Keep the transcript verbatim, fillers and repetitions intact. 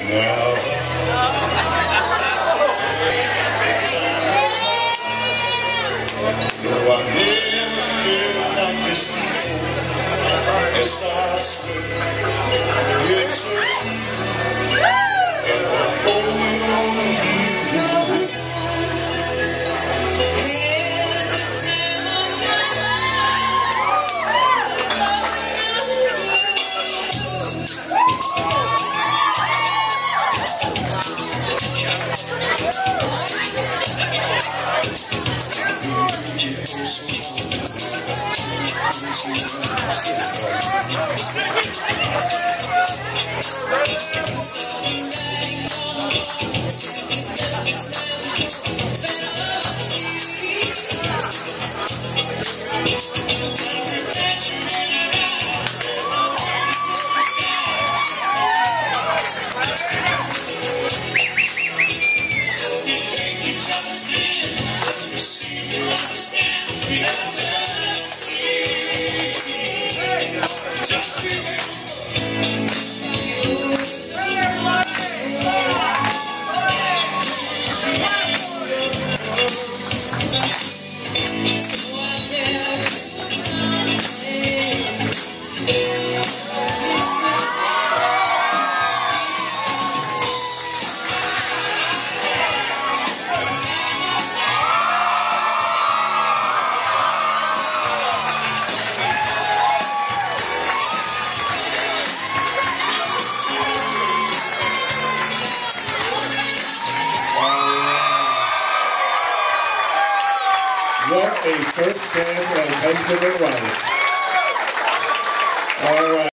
Now, no, I never felt like this before. Yes, I swear, it's so true. And I'm only on you. What a first dance as husband and wife. All right.